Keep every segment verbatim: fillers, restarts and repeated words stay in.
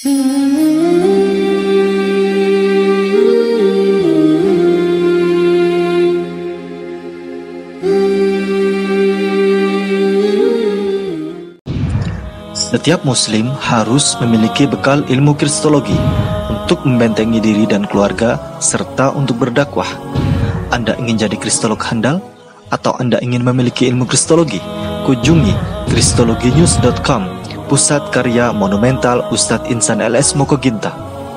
Setiap muslim harus memiliki bekal ilmu kristologi untuk membentengi diri dan keluarga serta untuk berdakwah. Anda ingin jadi kristolog handal atau Anda ingin memiliki ilmu kristologi? Kunjungi kristologi news dot com, pusat karya monumental Ustadz Insan L S Mokoginta.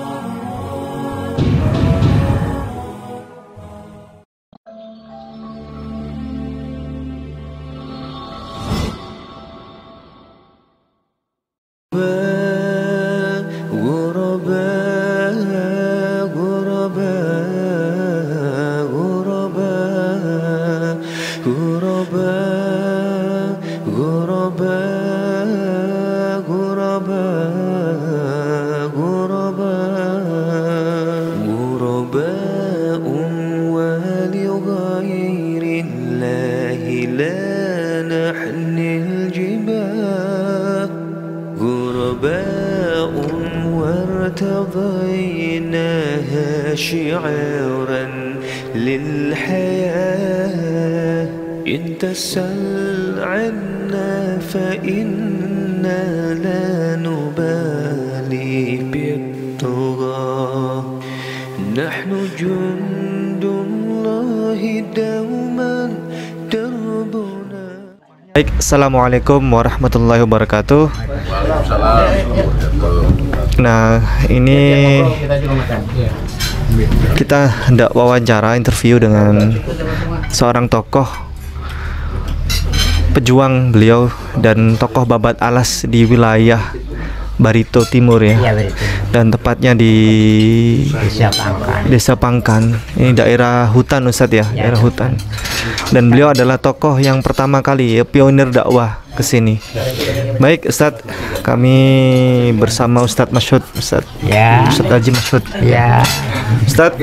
ارتضيناها شعارا للحياة إن تسل عنا فإنا لا نبالي بالطغى نحن جند الله دوما دربنا. Baik, assalamualaikum warahmatullahi wabarakatuh. Nah, ini kita hendak wawancara interview dengan seorang tokoh pejuang beliau dan tokoh babat alas di wilayah Barito Timur ya, ya dan tepatnya di Desa Pangkan. Desa Pangkan. Ini daerah hutan Ustadz ya, ya, daerah hutan. Dan beliau adalah tokoh yang pertama kali ya, pionir dakwah ke sini. Baik Ustadz, kami bersama Ustadz Masyud, Ustadz, ya. Ustadz Haji Masyud. Ya. Ustadz,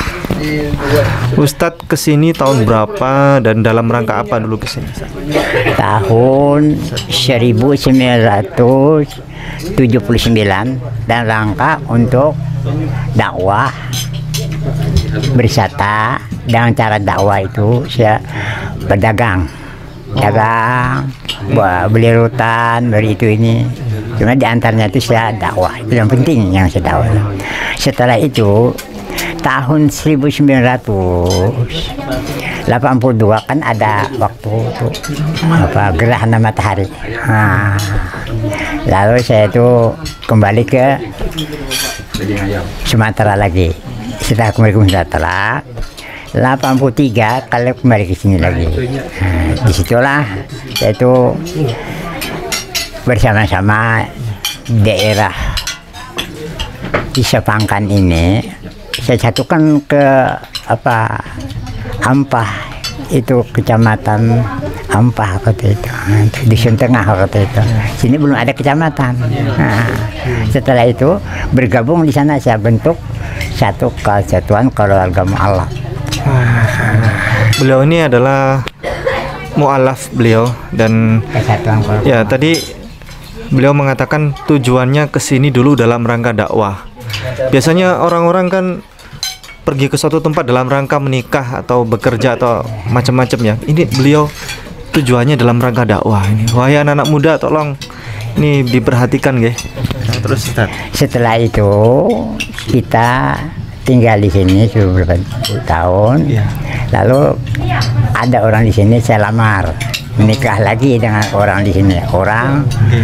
Ustadz kesini tahun berapa dan dalam rangka apa dulu kesini? Tahun seribu sembilan ratus tujuh puluh sembilan dan rangka untuk dakwah berwisata. Dengan cara dakwah itu saya berdagang, dagang, beli rutan, beli itu ini. Cuma diantaranya itu saya dakwah, itu yang penting yang saya dakwah. Setelah itu tahun seribu sembilan ratus delapan puluh dua kan ada waktu itu apa gerhana matahari. Nah, lalu saya itu kembali ke Sumatera lagi. Setelah kembali ke Sumatera delapan puluh tiga kali kembali ke sini lagi. Nah, disitulah saya itu bersama-sama daerah Desa Pangkan ini saya satukan ke apa Ampah, itu kecamatan Ampah kata itu, Dusun Tengah kata itu. Sini belum ada kecamatan. Nah, setelah itu bergabung di sana saya bentuk satu kesatuan keluarga mu'alaf. Beliau ini adalah mu'alaf beliau dan ya tadi beliau mengatakan tujuannya ke sini dulu dalam rangka dakwah. Biasanya orang-orang kan pergi ke suatu tempat dalam rangka menikah atau bekerja atau macam-macam ya. Ini beliau tujuannya dalam rangka dakwah ini. Wahai anak-anak muda, tolong ini diperhatikan ya. Terus Ustaz, setelah itu kita tinggal di sini sudah beberapa tahun. Ya. Lalu ada orang di sini saya lamar, menikah lagi dengan orang di sini. Orang ya.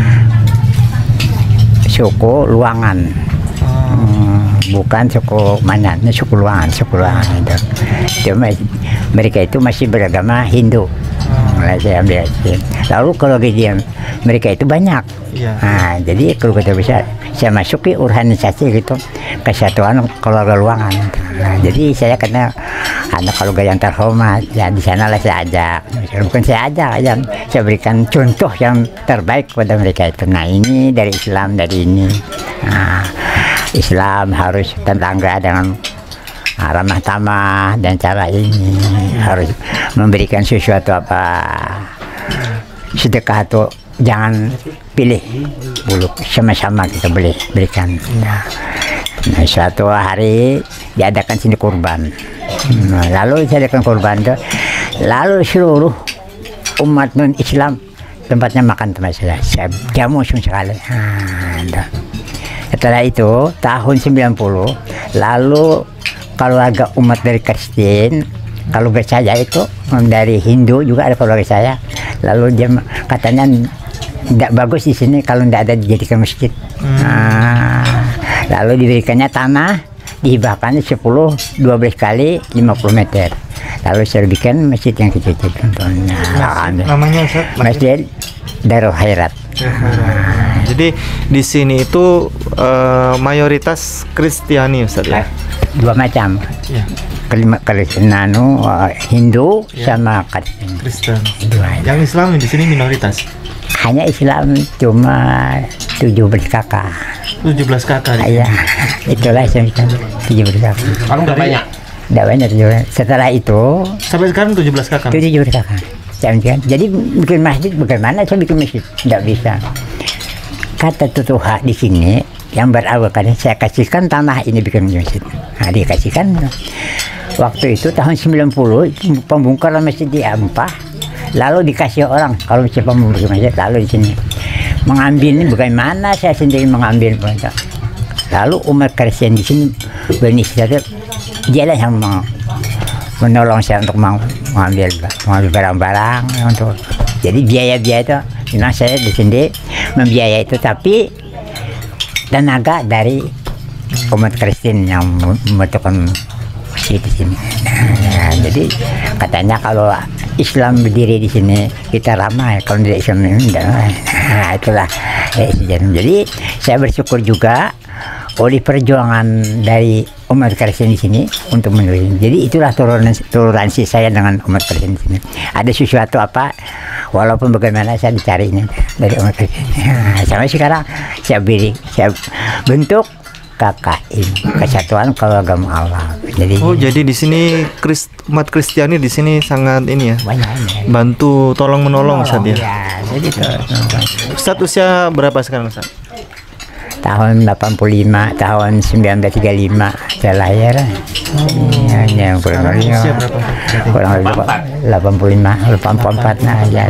Suku Luangan. Hmm, bukan suku mana, ini suku Luangan, suku Luangan itu. Cuma mereka itu masih beragama Hindu. Mulai saya ambil. Lalu kalau dia mereka itu banyak. Ya. Nah, jadi kalau kita bisa saya masuki organisasi gitu, Kesatuan Keluarga Luangan. Nah, jadi saya kena anak keluarga yang terhormat. Ya di sana lah saya ajak. Bukan saya ajak, aja saya berikan contoh yang terbaik kepada mereka itu. Nah, ini dari Islam, dari ini. Nah, Islam harus tetangga dengan ramah tamah dan cara ini harus memberikan sesuatu apa sedekah atau jangan pilih bulu, sama-sama kita boleh berikan. Nah, nah suatu hari diadakan sini kurban. Nah, lalu diadakan kurban itu, lalu seluruh umat non Islam tempatnya makan tempat saya, saya jamu sekali. Nah, setelah itu tahun sembilan puluh, lalu keluarga umat dari Kristen, kalau saya itu dari Hindu juga ada keluarga saya, lalu dia katanya tidak bagus di sini kalau tidak ada dijadikan masjid. Hmm. Nah, lalu diberikannya tanah, dihibahkannya sepuluh dua belas kali lima puluh meter. Lalu saya bikin masjid yang kecil-kecil. Nah, namanya Ustaz? Masjid Darul Khairat. Nah, jadi di sini itu uh, mayoritas Kristiani Ustaz ya? Dua macam. Ya. Kelima Kristen, nanu uh, Hindu ya. Sama Kristen. Kristen. Yang Islam di sini minoritas. Hanya Islam cuma tujuh belas kakak. tujuh belas kakak. Iya. Itulah Islam tujuh belas kakak. Kamu nggak banyak? Tidak banyak. Setelah itu sampai sekarang tujuh belas kakak. tujuh belas kakak. Jadi bikin masjid bagaimana saya bikin masjid? Tidak bisa. Kata tutuha di sini yang berawal kan saya kasihkan tanah ini bikin masjid. Nah, dikasihkan. Waktu itu tahun sembilan puluh pembongkaran masjid di Ampah. Lalu dikasih orang kalau siapa mau bikin masjid, lalu di sini mengambil ini bagaimana saya sendiri mengambil. Lalu umat Kristen di sini berinisiatif, dialah yang mau menolong saya untuk mengambil mengambil barang-barang untuk jadi biaya-biaya itu memang saya di sini membiayai itu, tapi tenaga dari umat Kristen yang membentukkan masjid di sini. Nah, jadi katanya kalau Islam berdiri di sini kita ramai, kalau tidak Islam ini tidak. Nah, itulah ya, jadi saya bersyukur juga oleh perjuangan dari umat Kristen di sini untuk menulis. Jadi itulah toleransi, toleransi saya dengan umat Kristen di sini. Ada sesuatu apa, walaupun bagaimana saya dicari ini dari umat Kristen. Nah, sampai sekarang saya beri, saya bentuk K K I, Kesatuan Keluarga Allah. Jadi oh, jadi di sini Krist, umat Kristiani di sini sangat ini ya. Banyak ini. Bantu tolong menolong Ustaz ya. Ya, jadi itu. Ustaz usia berapa sekarang Ustaz? Tahun delapan puluh lima, tahun sembilan belas tiga puluh lima saya lahir. Oh. Ya, yang kurang lebih kurang lebih delapan puluh lima, delapan puluh empat nah ya.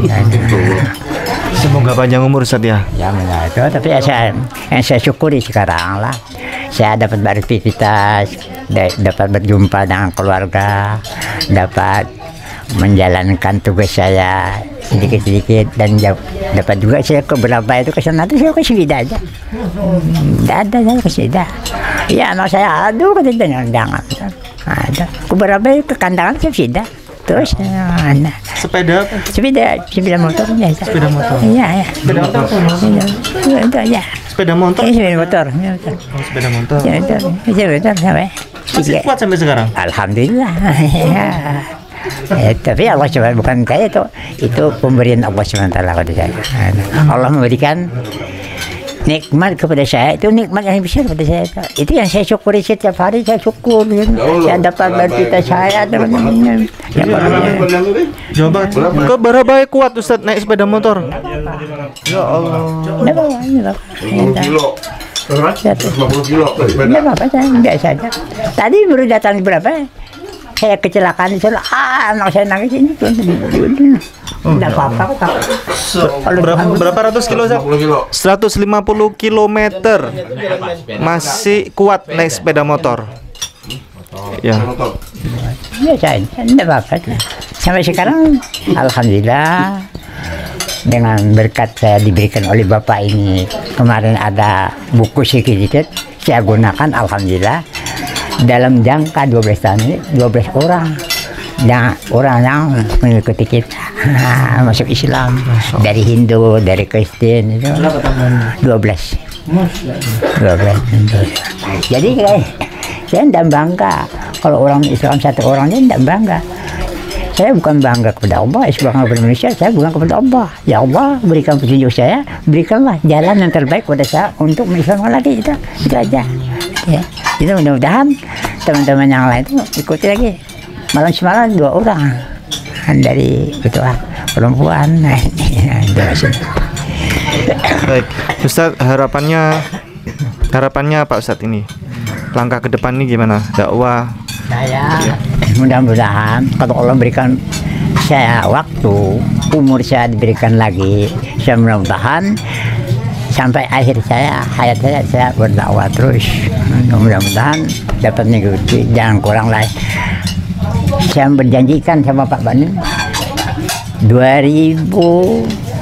Semoga panjang umur Ustaz ya. Ya benar itu, tapi ya saya, yang saya syukuri sekarang lah, saya dapat beraktivitas, dapat berjumpa dengan keluarga, dapat menjalankan tugas saya sedikit-sedikit, dan dapat juga saya ke beberapa itu ke sana tuh saya ke Swida aja. Tidak ada saya ke Swida. Ya anak saya aduh katanya jangan. Ada ke beberapa ke kandangan ke Swida. Terus mana? Sepeda? Sepeda, sepeda motor biasa. Sepeda motor. Iya, ya. Sepeda motor. Itu aja. Sepeda motor. Iya, sepeda motor. Oh, sepeda motor. Sepeda motor. Sepeda motor sampai. Masih kuat sampai sekarang? Alhamdulillah. Eh, tapi Allah cuma bukan saya itu, itu pemberian Allah subhanahu wa taala kepada saya. Allah memberikan nikmat kepada saya, itu nikmat yang besar kepada saya. Itu, itu yang saya syukuri setiap hari, saya syukur. Gitu. Saya dapat beraktivitas saya teman-teman. Jauh banget. Kok berapa kuat Ustaz naik sepeda motor? Ya Allah. Enggak apa-apa, enggak apa-apa. lima puluh kilo. Enggak apa-apa, saya biasa aja. Tadi baru datang berapa? Saya kecelakaan di sana, ah anak saya nangis ini tuh, tidak apa-apa. Berapa, berapa ratus kilo? seratus lima puluh kilometer masih kuat naik sepeda motor. Ya. Ya saya, tidak apa-apa. Sampai sekarang, alhamdulillah dengan berkat saya diberikan oleh Bapak ini, kemarin ada buku sedikit, saya gunakan, alhamdulillah. Dalam jangka dua belas tahun ini dua belas orang yang orang yang mengikuti kita masuk Islam dari Hindu, dari Kristen itu dua belas. dua belas. Jadi saya tidak bangga kalau orang Islam satu orang ini tidak bangga. Saya bukan bangga kepada Allah, saya bangga kepada Indonesia, saya bukan kepada Allah. Ya Allah, berikan petunjuk saya, berikanlah jalan yang terbaik kepada saya untuk mengislamkan lagi itu, itu aja. Ya, itu mudah-mudahan teman-teman yang lain itu ikuti lagi. Malam semalam dua orang dari ketua perempuan. Nah, ini, Baik, Ustadz, harapannya harapannya apa Ustadz ini? Langkah ke depan ini gimana? Dakwah. Saya mudah-mudahan kalau Allah berikan saya waktu, umur saya diberikan lagi, saya mudah-mudahan sampai akhir saya, hayat saya, saya berdakwah terus. Mudah-mudahan dapat mengikuti, jangan kurang lagi. Saya berjanjikan sama Pak Bani dua ribu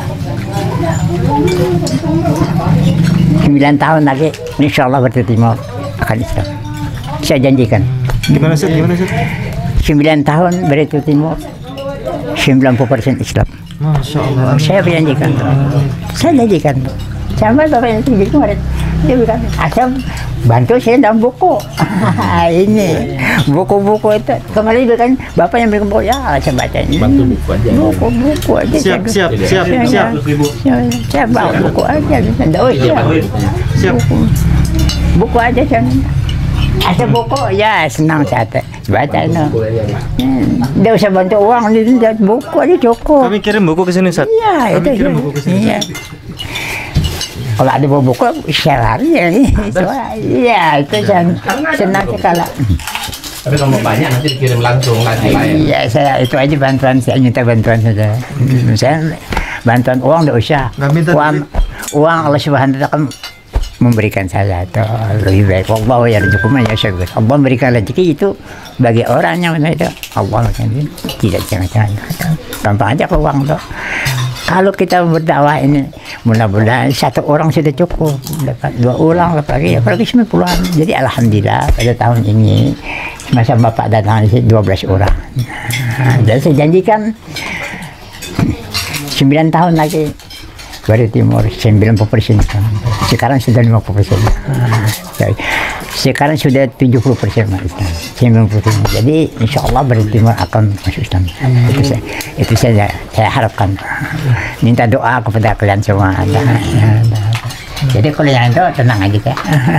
sembilan tahun lagi, insya Allah bertimur akan Islam. Saya janjikan. Gimana Ustadz? Gimana Ustadz? sembilan tahun beritu timur, sembilan puluh persen Islam. Masya Allah. Saya berjanjikan. Saya janjikan. Sama bapaknya tinggi kemarin. Dia bilang, asal bantu saya dalam buku. Ini buku-buku itu. Kemarin dia kan bapak yang bikin buku, ya saya baca ini. Bantu buku aja. Buku-buku aja. Siap, siap, siap, Saya- siap. Saya, saya bawa buku aja. Oh, siap. Siap. Buku, buku aja saya minta. Ada buku, ya senang saya teh. Baca itu. Hmm, dia usah bantu uang, dia buku aja cukup. Kami kirim buku ke sini Ustadz. Iya, Kami itu kirim iya. buku ke sini. Iya. Kalau ada buku, share hari ya. Iya, itu sen- senang sekali. Tapi kalau mau banyak nanti dikirim langsung lagi lain. Iya, saya itu aja bantuan, saya minta bantuan saja. Hmm, Saya bantuan uang tidak usah. Nggak minta Uang, uang Allah Subhanahu wa taala kan memberikan saya itu lebih baik. Allah ya rezekinya ya syukur. Allah memberikan rezeki itu bagi orang yang itu. Allah kan tidak jangan-jangan. Gampang aja ke uang tuh. Kalau kita berdakwah ini, mudah-mudahan satu orang sudah cukup, dapat dua orang lagi, apalagi sembilan puluhan. Jadi alhamdulillah pada tahun ini masa bapak datang di sini dua belas orang. Nah, dan saya janjikan sembilan tahun lagi baru timur sembilan puluh persen. Sekarang sudah lima puluh persen. Sekarang sudah tujuh puluh persen sembilan puluh persen. Jadi insya Allah baru timur akan masuk Islam. Itu saya, itu saya, saya harapkan. Minta doa kepada kalian semua. Jadi kalau yang itu tenang aja ya.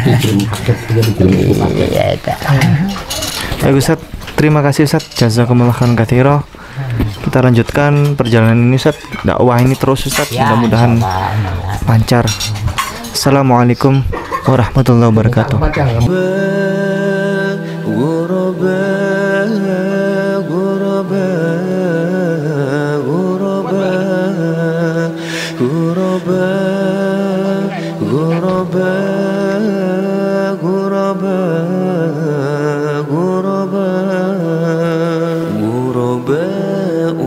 Iya itu. Baik Ustadz, terima kasih Ustadz. Jazakumullah khairan katsira. Kita lanjutkan perjalanan ini Ustadz. Dakwah ini terus Ustadz. Ya, Mudah-mudahan insyaallah. lancar. Assalamualaikum warahmatullahi wabarakatuh. غرباء غرباء غرباء غرباء غرباء غرباء غرباء غرباء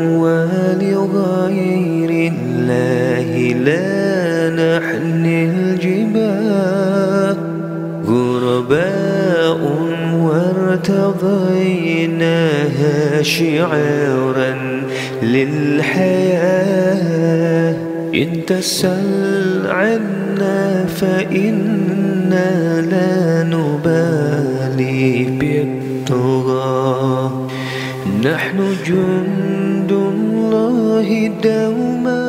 ولغير الله لا نحمل الجبال غرباء وارتضيناها شعارا للحياة إن تسل عنا فإنا لا نبالي بالطغى نحن جند الله دوما